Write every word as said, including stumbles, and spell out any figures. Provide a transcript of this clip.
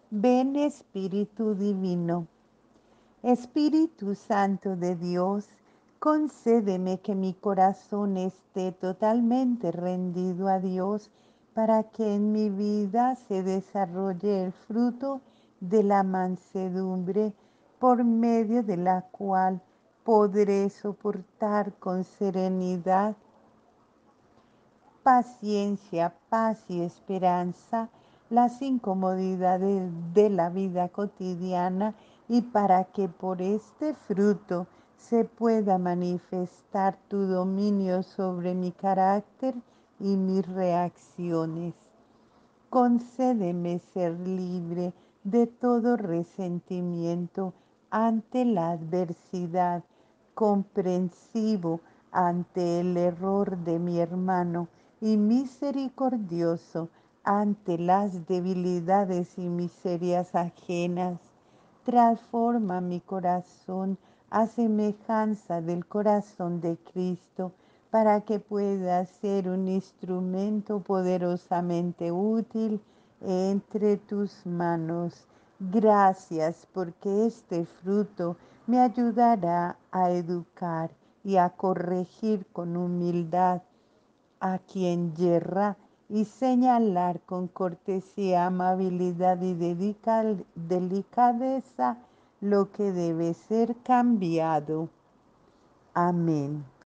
Ven Espíritu Divino. Espíritu Santo de Dios, concédeme que mi corazón esté totalmente rendido a Dios para que en mi vida se desarrolle el fruto de la mansedumbre por medio de la cual podré soportar con serenidad, paciencia, paz y esperanza las incomodidades de la vida cotidiana y para que por este fruto se pueda manifestar tu dominio sobre mi carácter y mis reacciones. Concédeme ser libre de todo resentimiento ante la adversidad, comprensivo ante el error de mi hermano y misericordioso ante las debilidades y miserias ajenas. Transforma mi corazón a semejanza del corazón de Cristo, para que pueda ser un instrumento poderosamente útil entre tus manos. Gracias porque este fruto me ayudará a educar y a corregir con humildad a quien yerra y señalar con cortesía, amabilidad y dedica- delicadeza lo que debe ser cambiado. Amén.